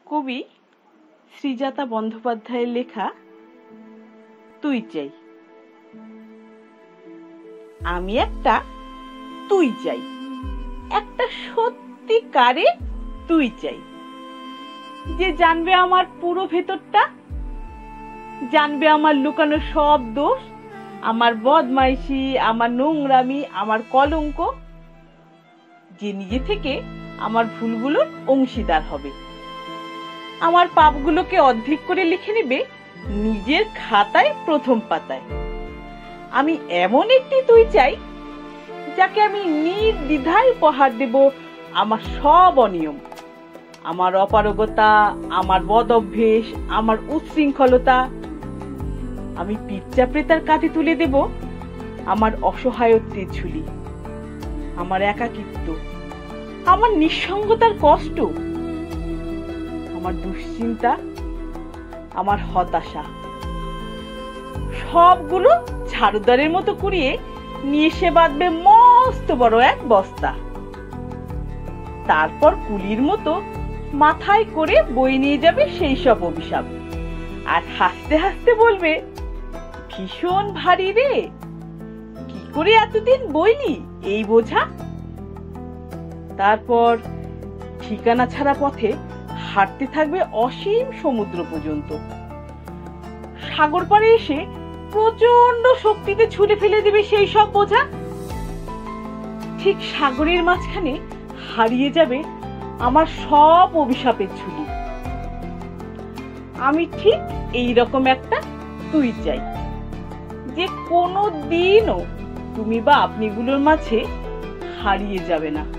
কবি শ্রীজাতা বন্দ্যোপাধ্যায়ের লেখা তুই চাই। আমি একটা তুই চাই, একটা সত্যিকারে তুই চাই, যে জানবে আমার পুরো ভেতরটা, জানবে আমার লুকানো সব দোষ, আমার বদমাইশি, আমার নোংরামি, আমার কলঙ্ক, যে নিজে থেকে আমার ভুলগুলোর অংশীদার হবে, আমার পাপগুলোকে অর্ধেক করে লিখে নেবে নিজের খাতায় প্রথম পাতায়। আমি এমন একটি তুই চাই, যাকে আমি নির্দ্বিধায় উপহার দেব আমার সব অনিয়ম, আমার অপারগতা, আমার বদ অভ্যেস, আমার উচ্ছৃঙ্খলতা। আমি পিচ্চাপড়ে তার কাঁধে তুলে দেব আমার অসহায়ত্বের ঝুলি, আমার একাকিত্ব, আমার নিঃসঙ্গতার কষ্ট, আমার দুশ্চিন্তা, আমার হতাশা, সবগুলো ঝাড়ুদারের মতো কুড়িয়ে নিয়ে সে বাঁধবে মস্ত বড় এক বস্তা। তারপর কুলির মতো মাথায় করে বই নিয়ে যাবে সেই সব অভিশাপ, আর হাসতে হাসতে বলবে, ভীষণ ভারী রে, কি করে এতদিন বইলি এই বোঝা। তারপর ঠিকানা ছাড়া পথে হাঁটতে থাকবে অসীম সমুদ্র পর্যন্ত। সাগর পাড়ে এসে প্রচন্ড শক্তিতে ছুঁড়ে ফেলে দেবে সেই সব বোঝা। ঠিক সাগরের মাঝখানে হারিয়ে যাবে আমার সব অভিশাপের ঝুলি। আমি ঠিক এইরকম একটা তুই চাই, যে কোনো দিনও তুমি বা আপনিগুলোর মাঝে হারিয়ে যাবে না।